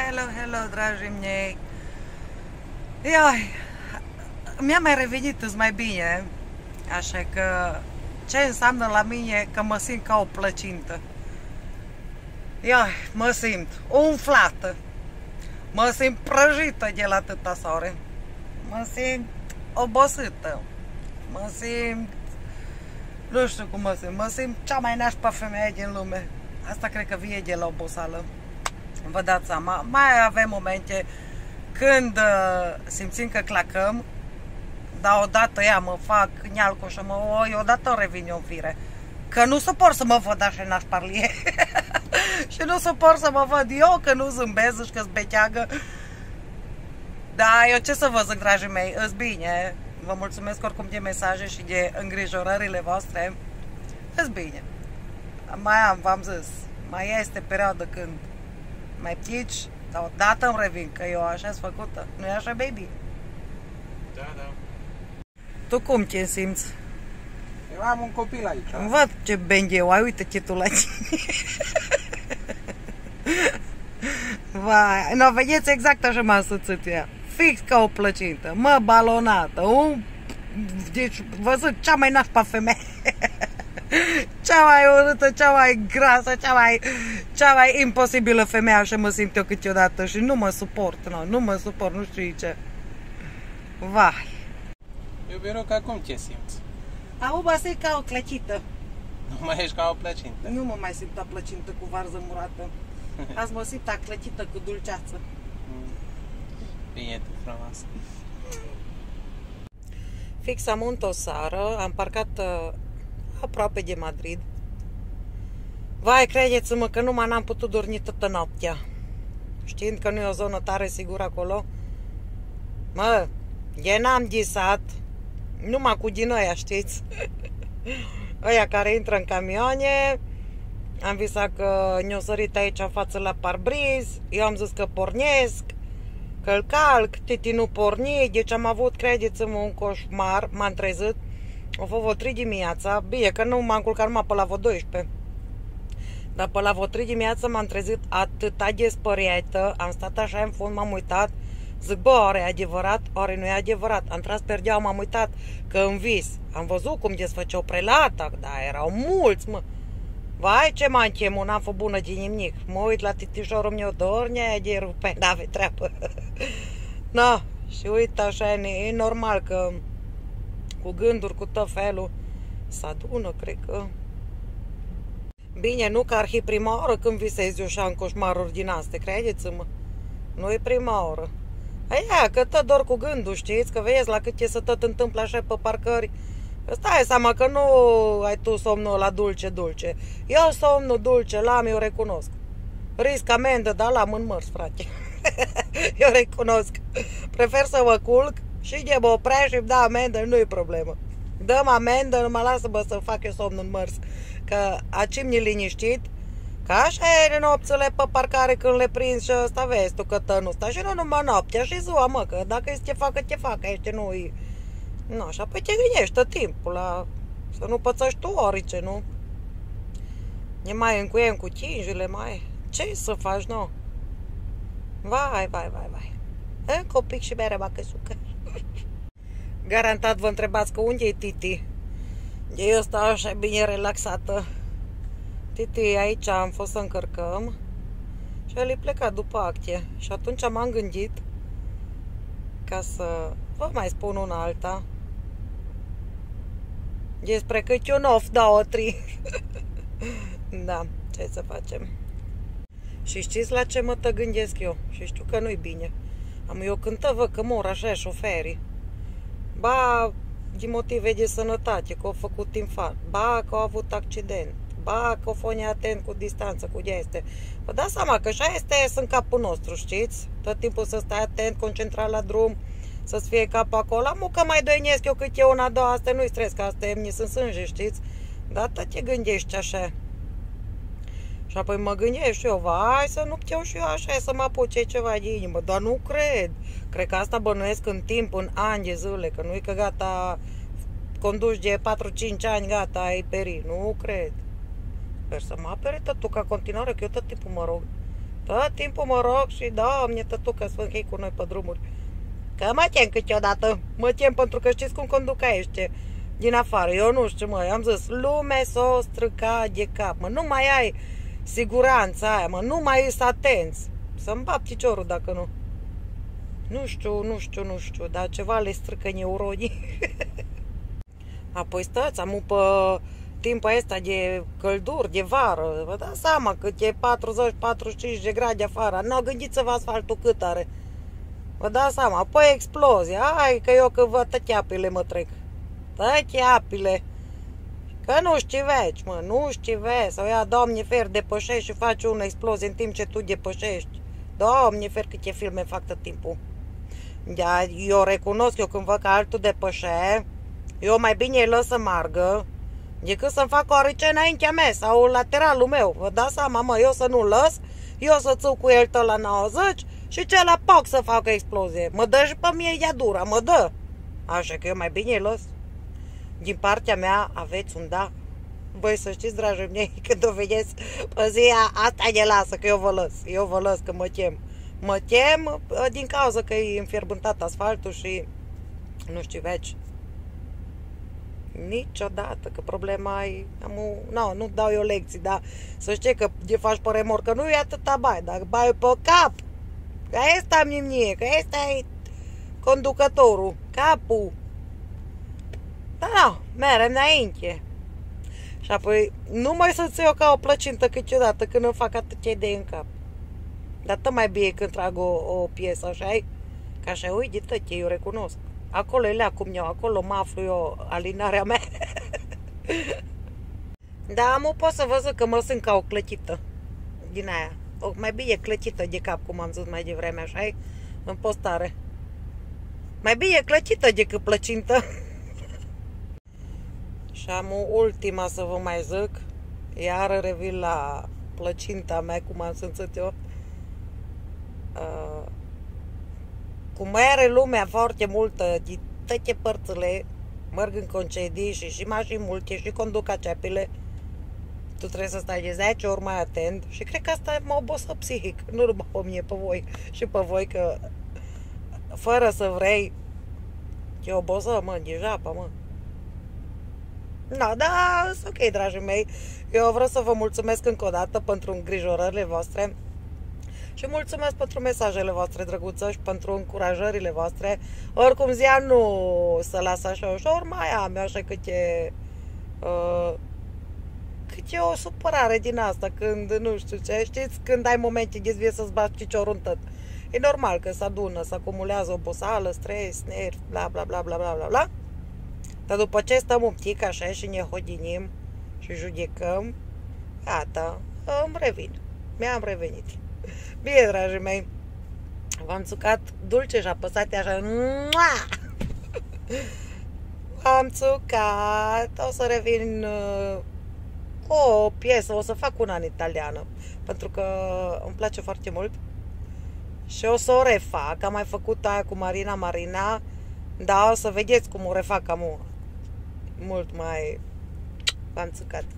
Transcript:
Hello, dragii mei. Ioi, mi-a mai revenit îți mai bine, așa că ce înseamnă la mine că mă simt ca o plăcintă. Ioi, mă simt umflată, mă simt prăjită de la atâta soare, mă simt obosită, mă simt, nu știu cum mă simt cea mai nașpa femeie din lume. Asta cred că vie de la obosală. Vă dați seama, mai avem momente când simțim că clacăm, dar odată ea mă fac nealco și odată revin eu în fire. Că nu suport să mă văd așa nașparlie. Și nu suport să mă văd eu că nu zâmbesc și că-s beteagă. Da, eu ce să vă zic, dragii mei, îs bine. Vă mulțumesc oricum de mesaje și de îngrijorările voastre. Îs bine. Mai am, v-am zis, mai este perioadă când mai ptici, dar odată îmi revin, că eu așa-s făcută. Nu-i așa, baby? Da, da. Tu cum te simți? Eu am un copil aici. Văd ce bengheu ai, uite-te tu la tine. Vai, nu, vedeți exact așa m-a sățit ea. Fix ca o plăcintă, mă, balonată, deci vă zic, cea mai nașpa femeie. Cea mai urâtă, cea mai grasă, cea mai imposibilă femeie, așa mă simt eu câteodată și nu mă suport, nu mă suport, nu știu ce. Vai. Eu că acum ce simți? Acum mă simt ca o clăcită. Nu mai ești ca o plăcintă? Nu mă mai simt a plăcintă cu varză murată. Azi mă simt a clăcită cu dulceață. Bine, tu frumos. Fix am unt o seară, am parcat aproape de Madrid. Vai, credeți-mă că numai n-am putut dormi toată noaptea. Știind că nu e o zonă tare sigură acolo. Mă, eu n-am gisat numai cu din ăia, știți? Ăia care intră în camioane. Am visat că ne-o sărit aici în față la parbriz. Eu am zis că pornesc, că-l calc, titi nu porni. Deci am avut, credeți-mă, un coșmar. M-am trezit, a fost vreo 3 dimineața. Bine, că nu m-am culcat numai pe la vreo 12. Dar pe la vreo 3 dimineața m-am trezit atâta de spăriată. Am stat așa în fund, m-am uitat. Zic, bă, oare e adevărat? Oare nu e adevărat? Am tras perdeaua, m-am uitat că în vis am văzut cum desfăceau prelata, dar erau mulți, mă. Vai, ce m-am chemat, n-am fost bună de nimic. Mă uit la titișorul meu, dornea de rupe, n-ave treabă. Na, și uite așa, e normal că cu gânduri, cu tot felul, se adună, cred că. Bine, nu că ar fi prima oară când visezi eu așa în coșmaruri din astea, credeți-mă. Nu e prima oară. Aia, că tot dor cu gândul, știți? Că vezi la cât ce se tot întâmplă așa pe parcări. Stai seama că nu ai tu somnul ăla dulce. Eu somnul dulce l-am, eu recunosc. Risc amendă, dar l-am în mărs, frate. Eu recunosc. Prefer să mă culc și de mă oprea și îmi da amendă, nu-i problemă. Dăm amendă, nu mă lasă să fac eu somnul în mărs. Că acim-ni liniștit. Că așa e nopțile pe parcare când le prinzi și ăsta, vezi tu că tănul ăsta. Și nu numai noaptea, și ziua, mă, că dacă este te facă, ești nu-i... Nu, și apoi te gândești tot timpul la... Să nu pățăști tu orice, nu? Ne mai încuiem cu cinjile, mai... Ce să faci, nu? Vai. Încă un pic și bere bacăsucă. Garantat vă întrebați că unde e Titi? Eu stau așa bine relaxată. Titi, aici am fost să încărcăm și el e plecat după acte. Și atunci m-am gândit ca să vă mai spun una alta despre câte un of, 2, 3. Da, ce să facem? Și știți la ce mă gândesc eu? Și știu că nu-i bine. Am eu cântă văd că mor așa șoferii. Ba, din motive de sănătate, că au făcut infart. Ba, că au avut accident. Ba, că o fă neatent cu distanță, cu de-este. Vă dați seama că așa este în capul nostru, știți? Tot timpul să stai atent, concentrat la drum, să-ți fie capul acolo. Amu că mai doinesc eu cât e una, două, asta nu-i stres, că asta e, sunt sânge, știți? Dar tot te gândești așa. Și apoi mă gândesc și eu, vai, să nu pteu și eu așa, să mă apuce ceva de inimă. Dar nu cred. Cred că asta bănuiesc în timp, în ani de zile, că nu-i că gata, conduci de 4-5 ani, gata, ai peri. Nu cred. Sper să mă apere tot tu ca continuare, că eu tot timpul mă rog. Tot timpul mă rog și Doamne, tătucă, să închei cu noi pe drumuri. Că mă tem câteodată. Mă tem pentru că știți cum conduc aici din afară. Eu nu știu, mă, am zis, lume s-o stricat de cap, mă, nu mai ai siguranța aia, mă, nu mai ești atenți. Să-mi bat piciorul dacă nu. Nu știu, dar ceva le strică neuronii. Apoi stați, am pe timpul ăsta de călduri, de vară, vă dați seama că e 40-45 de grade afară. Nu gândiți-vă asfaltul cât are. Vă dați seama, apoi explozie. Hai că eu că văd toate apele mă trec. Toate apele. Că nu știi veci, mă, nu știi veci. Sau ia, Doamne fer, depășești și faci o explozie în timp ce tu depășești. Doamne fer, câte filme fac tot timpul. Da, eu recunosc, eu când văd că altul depășe, eu mai bine îi las să margă decât să-mi fac o orice înaintea mea sau lateralul meu. Vă dați seama, mă, eu să nu las, eu să țu cu el tot la 90 și celălalt poc să facă explozie. Mă dă și pe mie ea dura, mă dă. Așa că eu mai bine îi las. Din partea mea aveți un da. Voi să știți, dragii mei, când o vedeți pe zi, asta ne lasă, că eu vă las, că mă tem. Mă tem din cauza că e înfierbântat asfaltul și nu știu veci. Niciodată, că problema e... nu dau eu lecții, dar să știi că de faci pe remorcă nu e atâta bai, dar bai pe cap. Că ăsta am nimnie, că ăsta e conducătorul, capul. Da, merem înainte. Și apoi nu mai să-ți eu ca o plăcintă câteodată când îmi fac atâtea idei în cap. Dar tot mai bine când trag o piesă așa, că așa uite tot, eu recunosc. Acolo e lea cum eu, acolo mă aflu eu, alinarea mea. Da, mă pot să văd că mă sunt ca o clătită din aia. Mai bine clătită de cap, cum am zis mai devreme, așa în postare. Mai bine clătită decât plăcintă. Și am o ultima să vă mai zic. Iar revin la plăcinta mea, cum am simțit eu. Cum mai are lumea foarte multă din toate părțile, merg în concedii și mașini multe și conduc aceapele, tu trebuie să stai de 10 ori mai atent și cred că asta mă obosă psihic, nu numai pe mine, pe voi și pe voi, că fără să vrei te obosă, mă, degeaba, mă. Da, ok, dragii mei, eu vreau să vă mulțumesc încă o dată pentru îngrijorările voastre. Și mulțumesc pentru mesajele voastre drăguțe și pentru încurajările voastre. Oricum ziua nu se lasă așa ușor, mai am așa câte o supărare din asta, când nu știu ce, știți, când ai momente de vie să-ți bați piciorul în tot. E normal că se adună, se acumulează oboseală, stres, nervi, bla bla bla bla bla bla bla. Dar după ce stăm un pic așa și ne hodinim și judecăm, gata, îmi revin. Mi-am revenit. Bine, dragii mei, v-am țucat dulce și apăsate așa. V-am țucat. O să revin cu o piesă, o să fac una în italiană, pentru că îmi place foarte mult. Și o să o refac. Am mai făcut aia cu Marina, dar o să vedeți cum o refac, am mult mai... V-am țucat.